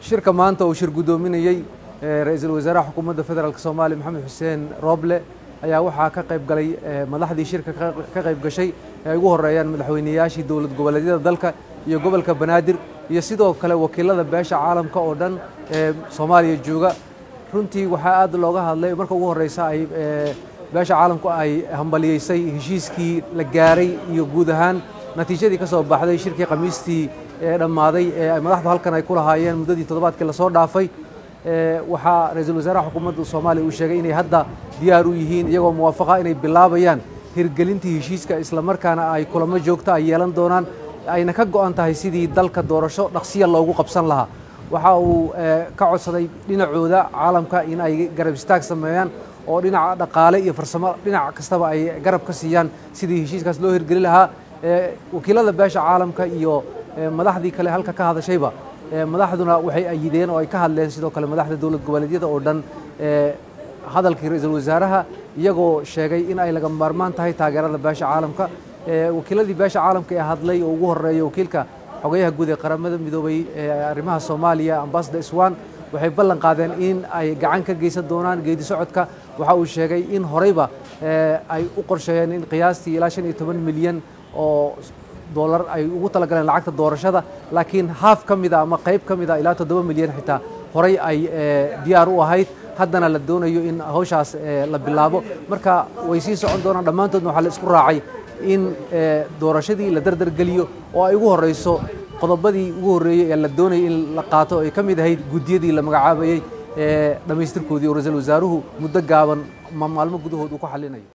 shirka maanta uu shir gudoominayay ra'iisul wasaaraha xukuumadda federaalka Soomaaliya Maxamed Xuseen Roble ayaa waxaa ka qayb galay madaxdii shirka ka qayb gashay ay ugu horeeyaan madaxweynayaashii dawlad goboleedyada dalka iyo gobolka Banaadir iyo sidoo kale wakiilada beesha caalamka oo dhan Soomaaliya jooga runtii waxaa aad looga hadlay marka ugu horeysa ay beesha caalamku ay hambaliyeysay heshiiskii la gaaray iyo guud ahaan natiijadii ka soo baxday shirkii Khamiistii dhammaaday madaxdu halkan ay ku lahaayeen muddadii toddobaadkii la soo dhaafay waxaa ra'iisul wasaaraha xukuumadda Soomaaliya uu sheegay inay hadda diyaar u yihiin iyagoo muwaafaqo inay bilaabayaan hirgelintii heshiiska isla markaana ay kulamo joogto ah yeelan doonaan ayna ka go'an tahay sidii dalka doorasho dhaqsiya loogu qabsan lahaa waxa uu ka codsaday dhinacooda caalamka in ay garab istaag sameeyaan oo dhinaca dhaqaale iyo farsamo dhinac kastaba ay garab ka siiyaan sidii heshiiskaas loo hirgelin lahaa wakiilada beesha caalamka iyo madaxdii kale halka ka hadashayba madaxduna waxay ayideen oo ay ka hadleen sidoo kale madaxda dawlad goboleedyada oo dhan hadalkii ra'iisul wasaaraha iyagoo sheegay in ay laga maarmaan tahay taageerada beesha caalamka wakiiladii beesha caalamka ee hadlay oo ugu horeeyay wakiilka xogayaha guud ee qaramada midoobay arrimaha Soomaaliya Ambassador Iswaan waxay ballan qaadeen in ay gacan ka geysan doonaan geedi socodka waxa uu sheegay in horeyba ay u qorsheeyeen in qiyaastii ilaa 15 milyan oo dollar ay ugu talagaleen lacagta doorashada laakiin half kamida ama qayb kamida ilaa 7 milyan xitaa horey ay diyaar u ahayd haddana la doonayo in hawshaas la bilaabo marka way sii socon doonaan dhammaantoodna waxa la isku raacay in doorashadii la dardar geliyo oo ay ugu horeyso qodobadii ugu horeeyay ee la doonayay in la qaato ay kamid ahayd gudiyadii la magacaabayay dhamaystirkoodii oo ra'iisul wasaaruhu muddo gaaban maalmo gudahood uu ku xalinayo